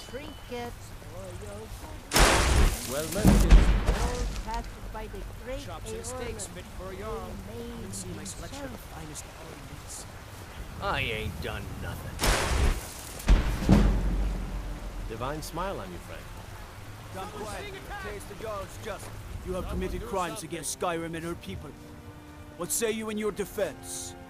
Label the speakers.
Speaker 1: trinkets for your good.
Speaker 2: Well, let's get
Speaker 1: All crafted by the great
Speaker 3: Chops and steaks fit for a yarn. You can see my selection of the finest quality meats.
Speaker 2: I ain't done nothing. Divine smile on you, friend.
Speaker 4: Come quiet. Taste the judge just. You have committed crimes against Skyrim and her people. What say you in your defense?